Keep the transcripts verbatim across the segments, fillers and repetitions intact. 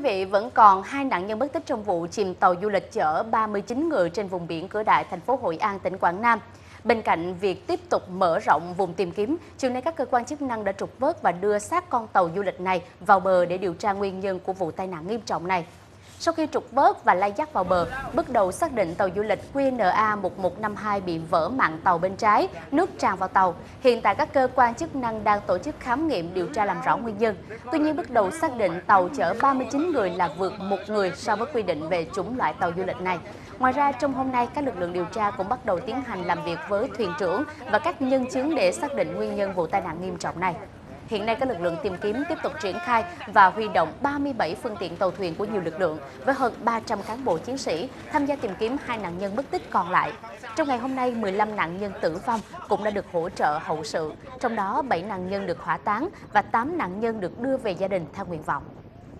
Quý vị, vẫn còn hai nạn nhân mất tích trong vụ chìm tàu du lịch chở ba mươi chín người trên vùng biển Cửa Đại, thành phố Hội An, tỉnh Quảng Nam. Bên cạnh việc tiếp tục mở rộng vùng tìm kiếm, chiều nay các cơ quan chức năng đã trục vớt và đưa xác con tàu du lịch này vào bờ để điều tra nguyên nhân của vụ tai nạn nghiêm trọng này. Sau khi trục vớt và lai dắt vào bờ, bước đầu xác định tàu du lịch Q N A một một năm hai bị vỡ mạn tàu bên trái, nước tràn vào tàu. Hiện tại các cơ quan chức năng đang tổ chức khám nghiệm điều tra làm rõ nguyên nhân. Tuy nhiên, bước đầu xác định tàu chở ba mươi chín người là vượt một người so với quy định về chủng loại tàu du lịch này. Ngoài ra, trong hôm nay, các lực lượng điều tra cũng bắt đầu tiến hành làm việc với thuyền trưởng và các nhân chứng để xác định nguyên nhân vụ tai nạn nghiêm trọng này. Hiện nay, các lực lượng tìm kiếm tiếp tục triển khai và huy động ba mươi bảy phương tiện tàu thuyền của nhiều lực lượng với hơn ba trăm cán bộ chiến sĩ tham gia tìm kiếm hai nạn nhân mất tích còn lại. Trong ngày hôm nay, mười lăm nạn nhân tử vong cũng đã được hỗ trợ hậu sự, trong đó bảy nạn nhân được hỏa táng và tám nạn nhân được đưa về gia đình theo nguyện vọng.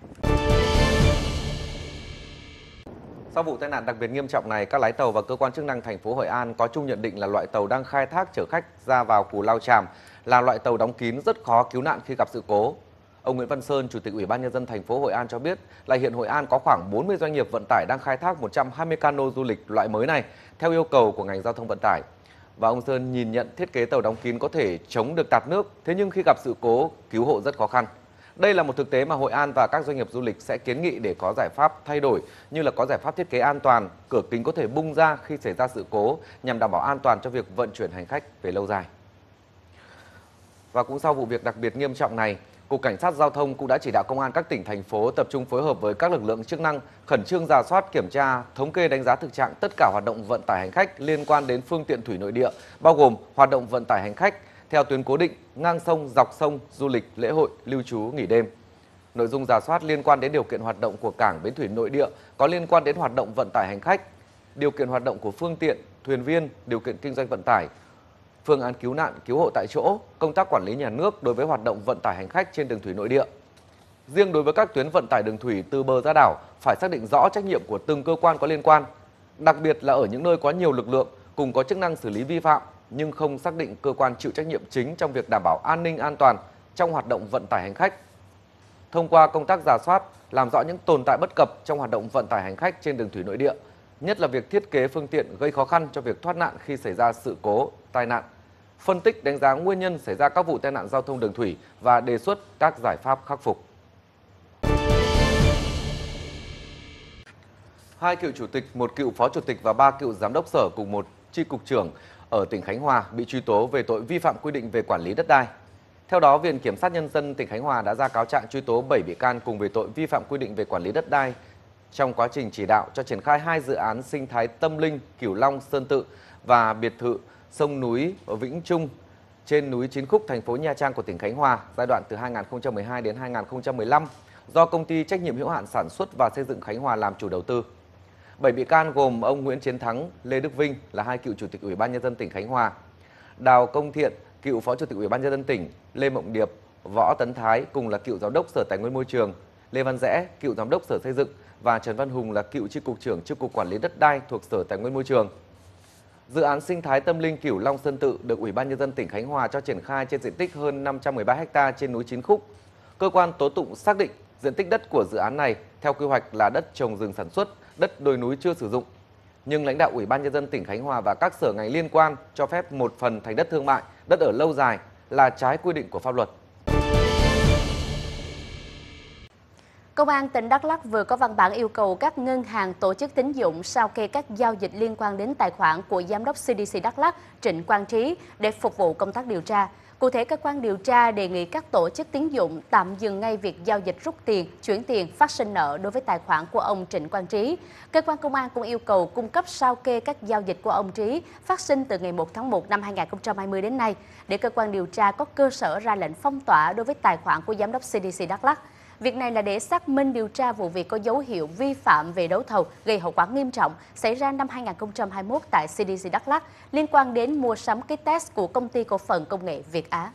Sau vụ tai nạn đặc biệt nghiêm trọng này, các lái tàu và cơ quan chức năng thành phố Hội An có chung nhận định là loại tàu đang khai thác chở khách ra vào Cù Lao Chàm là loại tàu đóng kín rất khó cứu nạn khi gặp sự cố. Ông Nguyễn Văn Sơn, Chủ tịch Ủy ban Nhân dân thành phố Hội An cho biết là hiện Hội An có khoảng bốn mươi doanh nghiệp vận tải đang khai thác một trăm hai mươi cano du lịch loại mới này theo yêu cầu của ngành giao thông vận tải. Và ông Sơn nhìn nhận thiết kế tàu đóng kín có thể chống được tạt nước, thế nhưng khi gặp sự cố, cứu hộ rất khó khăn. Đây là một thực tế mà Hội An và các doanh nghiệp du lịch sẽ kiến nghị để có giải pháp thay đổi, như là có giải pháp thiết kế an toàn, cửa kính có thể bung ra khi xảy ra sự cố nhằm đảm bảo an toàn cho việc vận chuyển hành khách về lâu dài. Và cũng sau vụ việc đặc biệt nghiêm trọng này, Cục Cảnh sát Giao thông cũng đã chỉ đạo công an các tỉnh, thành phố tập trung phối hợp với các lực lượng chức năng khẩn trương rà soát, kiểm tra, thống kê, đánh giá thực trạng tất cả hoạt động vận tải hành khách liên quan đến phương tiện thủy nội địa, bao gồm hoạt động vận tải hành khách theo tuyến cố định, ngang sông, dọc sông, du lịch, lễ hội, lưu trú, nghỉ đêm. Nội dung rà soát liên quan đến điều kiện hoạt động của cảng, bến thủy nội địa có liên quan đến hoạt động vận tải hành khách, điều kiện hoạt động của phương tiện, thuyền viên, điều kiện kinh doanh vận tải, phương án cứu nạn, cứu hộ tại chỗ, công tác quản lý nhà nước đối với hoạt động vận tải hành khách trên đường thủy nội địa. Riêng đối với các tuyến vận tải đường thủy từ bờ ra đảo phải xác định rõ trách nhiệm của từng cơ quan có liên quan, đặc biệt là ở những nơi có nhiều lực lượng cùng có chức năng xử lý vi phạm nhưng không xác định cơ quan chịu trách nhiệm chính trong việc đảm bảo an ninh an toàn trong hoạt động vận tải hành khách. Thông qua công tác rà soát, làm rõ những tồn tại bất cập trong hoạt động vận tải hành khách trên đường thủy nội địa, nhất là việc thiết kế phương tiện gây khó khăn cho việc thoát nạn khi xảy ra sự cố, tai nạn, phân tích đánh giá nguyên nhân xảy ra các vụ tai nạn giao thông đường thủy và đề xuất các giải pháp khắc phục. Hai cựu chủ tịch, một cựu phó chủ tịch và ba cựu giám đốc sở cùng một chi cục trưởng ở tỉnh Khánh Hòa bị truy tố về tội vi phạm quy định về quản lý đất đai. Theo đó, Viện Kiểm sát Nhân dân tỉnh Khánh Hòa đã ra cáo trạng truy tố bảy bị can cùng về tội vi phạm quy định về quản lý đất đai trong quá trình chỉ đạo cho triển khai hai dự án sinh thái tâm linh Cửu Long Sơn Tự và biệt thự sông núi ở Vĩnh Trung trên núi Chín Khúc, thành phố Nha Trang của tỉnh Khánh Hòa giai đoạn từ hai nghìn không trăm mười hai đến hai nghìn không trăm mười lăm do Công ty trách nhiệm hữu hạn sản xuất và xây dựng Khánh Hòa làm chủ đầu tư. Bảy bị can gồm ông Nguyễn Chiến Thắng, Lê Đức Vinh là hai cựu chủ tịch Ủy ban Nhân dân tỉnh Khánh Hòa, Đào Công Thiện, cựu phó chủ tịch Ủy ban Nhân dân tỉnh, Lê Mộng Điệp, Võ Tấn Thái cùng là cựu giám đốc Sở Tài nguyên Môi trường, Lê Văn Rẽ, cựu giám đốc Sở Xây dựng và Trần Văn Hùng là cựu chi cục trưởng chi cục quản lý đất đai thuộc Sở Tài nguyên Môi trường. Dự án sinh thái tâm linh Cửu Long Sơn Tự được Ủy ban Nhân dân tỉnh Khánh Hòa cho triển khai trên diện tích hơn năm trăm mười ba ha trên núi Chín Khúc. Cơ quan tố tụng xác định diện tích đất của dự án này theo quy hoạch là đất trồng rừng sản xuất, đất đồi núi chưa sử dụng. Nhưng lãnh đạo Ủy ban Nhân dân tỉnh Khánh Hòa và các sở ngành liên quan cho phép một phần thành đất thương mại, đất ở lâu dài là trái quy định của pháp luật. Công an tỉnh Đắk Lắk vừa có văn bản yêu cầu các ngân hàng, tổ chức tín dụng sao kê các giao dịch liên quan đến tài khoản của Giám đốc xê đê xê Đắk Lắk Trịnh Quang Trí để phục vụ công tác điều tra. Cụ thể, cơ quan điều tra đề nghị các tổ chức tín dụng tạm dừng ngay việc giao dịch rút tiền, chuyển tiền, phát sinh nợ đối với tài khoản của ông Trịnh Quang Trí. Cơ quan công an cũng yêu cầu cung cấp sao kê các giao dịch của ông Trí phát sinh từ ngày một tháng một năm hai nghìn không trăm hai mươi đến nay, để cơ quan điều tra có cơ sở ra lệnh phong tỏa đối với tài khoản của Giám đốc xê đê xê Đắk Lắk. Việc này là để xác minh điều tra vụ việc có dấu hiệu vi phạm về đấu thầu gây hậu quả nghiêm trọng xảy ra năm hai nghìn không trăm hai mươi mốt tại xê đê xê Đắk Lắk liên quan đến mua sắm kit test của Công ty Cổ phần Công nghệ Việt Á.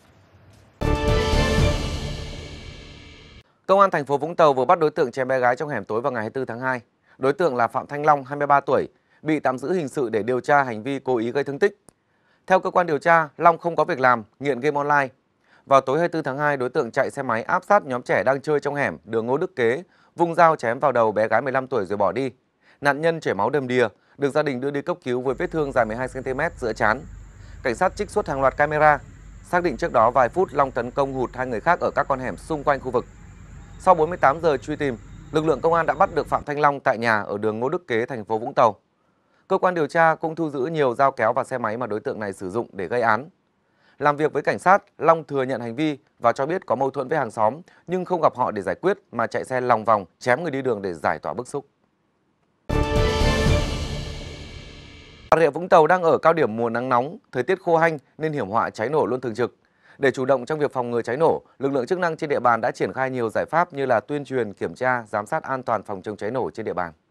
Công an thành phố Vũng Tàu vừa bắt đối tượng chém bé gái trong hẻm tối vào ngày hai mươi tư tháng hai. Đối tượng là Phạm Thanh Long, hai mươi ba tuổi, bị tạm giữ hình sự để điều tra hành vi cố ý gây thương tích. Theo cơ quan điều tra, Long không có việc làm, nghiện game online. Vào tối hai mươi tư tháng hai, đối tượng chạy xe máy áp sát nhóm trẻ đang chơi trong hẻm đường Ngô Đức Kế, vung dao chém vào đầu bé gái mười lăm tuổi rồi bỏ đi. Nạn nhân chảy máu đầm đìa, được gia đình đưa đi cấp cứu với vết thương dài mười hai xăng ti mét giữa trán. Cảnh sát trích xuất hàng loạt camera, xác định trước đó vài phút Long tấn công hụt hai người khác ở các con hẻm xung quanh khu vực. Sau bốn mươi tám giờ truy tìm, lực lượng công an đã bắt được Phạm Thanh Long tại nhà ở đường Ngô Đức Kế, thành phố Vũng Tàu. Cơ quan điều tra cũng thu giữ nhiều dao kéo và xe máy mà đối tượng này sử dụng để gây án. Làm việc với cảnh sát, Long thừa nhận hành vi và cho biết có mâu thuẫn với hàng xóm nhưng không gặp họ để giải quyết mà chạy xe lòng vòng chém người đi đường để giải tỏa bức xúc. Bà Rịa Vũng Tàu đang ở cao điểm mùa nắng nóng, thời tiết khô hanh nên hiểm họa cháy nổ luôn thường trực. Để chủ động trong việc phòng ngừa cháy nổ, lực lượng chức năng trên địa bàn đã triển khai nhiều giải pháp như là tuyên truyền, kiểm tra, giám sát an toàn phòng chống cháy nổ trên địa bàn.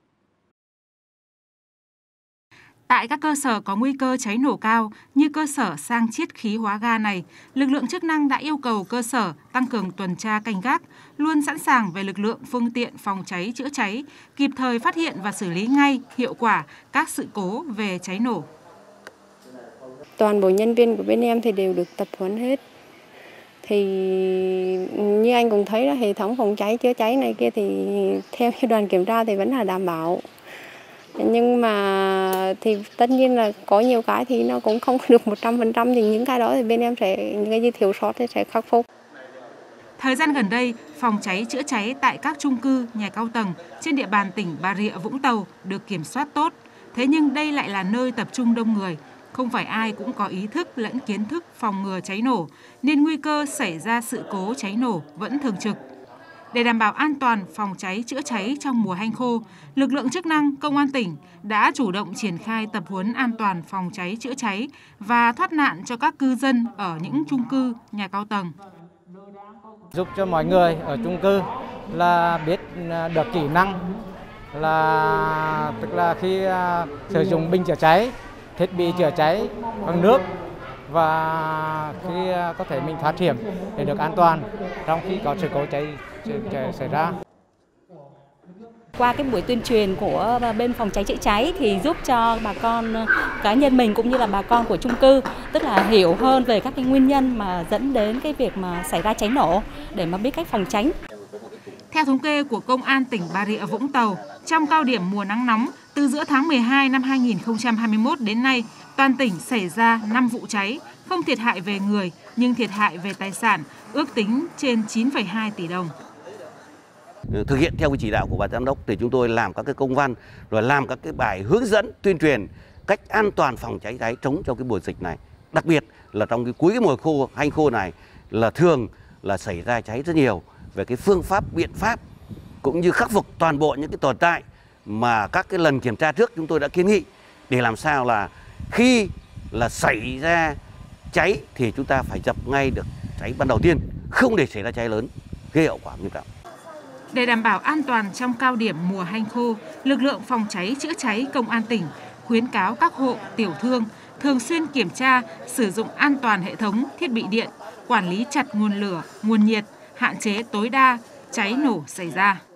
Tại các cơ sở có nguy cơ cháy nổ cao như cơ sở sang chiết khí hóa ga này, lực lượng chức năng đã yêu cầu cơ sở tăng cường tuần tra canh gác, luôn sẵn sàng về lực lượng phương tiện phòng cháy chữa cháy, kịp thời phát hiện và xử lý ngay hiệu quả các sự cố về cháy nổ. Toàn bộ nhân viên của bên em thì đều được tập huấn hết. Thì như anh cũng thấy là hệ thống phòng cháy chữa cháy này kia thì theo đoàn kiểm tra thì vẫn là đảm bảo. Nhưng mà thì tất nhiên là có nhiều cái thì nó cũng không được một trăm phần trăm, thì những cái đó thì bên em sẽ, những cái gì thiếu sót thì sẽ khắc phục. Thời gian gần đây, phòng cháy chữa cháy tại các chung cư, nhà cao tầng trên địa bàn tỉnh Bà Rịa Vũng Tàu được kiểm soát tốt. Thế nhưng đây lại là nơi tập trung đông người. Không phải ai cũng có ý thức lẫn kiến thức phòng ngừa cháy nổ, nên nguy cơ xảy ra sự cố cháy nổ vẫn thường trực. Để đảm bảo an toàn phòng cháy chữa cháy trong mùa hanh khô, lực lượng chức năng Công an tỉnh đã chủ động triển khai tập huấn an toàn phòng cháy chữa cháy và thoát nạn cho các cư dân ở những chung cư, nhà cao tầng. Giúp cho mọi người ở chung cư là biết được kỹ năng, là tức là khi sử dụng bình chữa cháy, thiết bị chữa cháy bằng nước, và khi có thể mình thoát hiểm để được an toàn trong khi có sự cố cháy xảy ra. Qua cái buổi tuyên truyền của bên phòng cháy chữa cháy thì giúp cho bà con cá nhân mình cũng như là bà con của chung cư tức là hiểu hơn về các cái nguyên nhân mà dẫn đến cái việc mà xảy ra cháy nổ để mà biết cách phòng tránh. Theo thống kê của Công an tỉnh Bà Rịa Vũng Tàu, trong cao điểm mùa nắng nóng từ giữa tháng mười hai năm hai nghìn không trăm hai mươi mốt đến nay, toàn tỉnh xảy ra năm vụ cháy, không thiệt hại về người nhưng thiệt hại về tài sản, ước tính trên chín phẩy hai tỷ đồng. Thực hiện theo cái chỉ đạo của ban giám đốc thì chúng tôi làm các cái công văn, rồi làm các cái bài hướng dẫn tuyên truyền cách an toàn phòng cháy cháy chống cho cái mùa dịch này. Đặc biệt là trong cái cuối cái mùa khô hanh khô này là thường là xảy ra cháy rất nhiều, về cái phương pháp biện pháp cũng như khắc phục toàn bộ những cái tồn tại mà các cái lần kiểm tra trước chúng tôi đã kiến nghị, để làm sao là khi là xảy ra cháy thì chúng ta phải dập ngay được cháy ban đầu tiên, không để xảy ra cháy lớn gây hậu quả nghiêm trọng. Để đảm bảo an toàn trong cao điểm mùa hanh khô, lực lượng phòng cháy chữa cháy Công an tỉnh khuyến cáo các hộ tiểu thương thường xuyên kiểm tra, sử dụng an toàn hệ thống thiết bị điện, quản lý chặt nguồn lửa, nguồn nhiệt, hạn chế tối đa cháy nổ xảy ra.